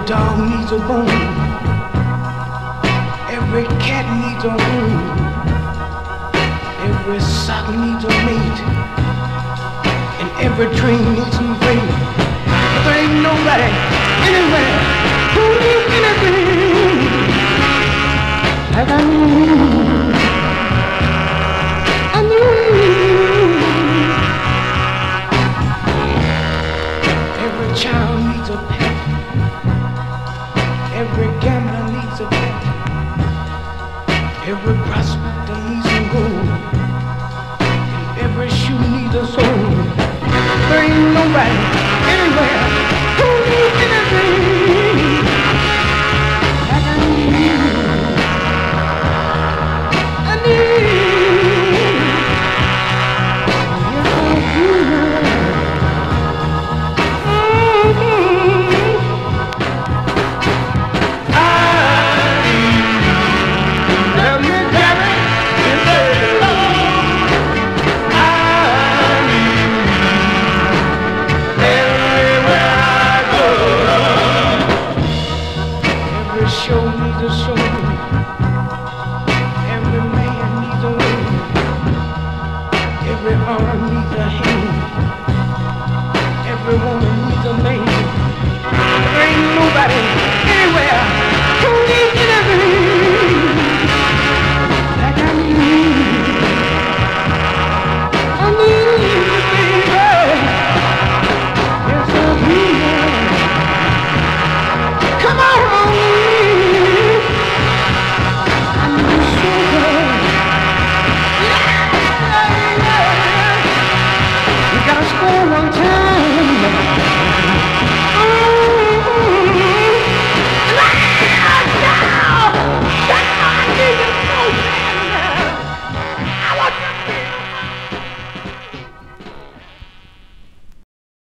dog needs a bone. Every cat needs a home. Every sock needs a mate. And every train needs some freight. There ain't nobody anywhere who needs anything like I need. I need. Every child needs a pet. Every gambler needs a bet. Every prospector needs some gold. And every shoe needs a soul. There ain't nobody anywhere